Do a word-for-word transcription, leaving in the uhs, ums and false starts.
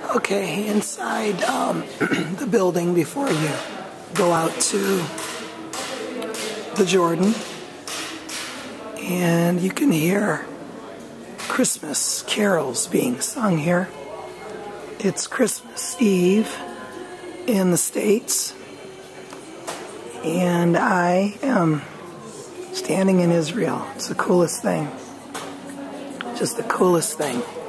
Okay, inside um, the building before you go out to the Jordan, and you can hear Christmas carols being sung here. It's Christmas Eve in the States, and I am standing in Israel. It's the coolest thing. Just the coolest thing.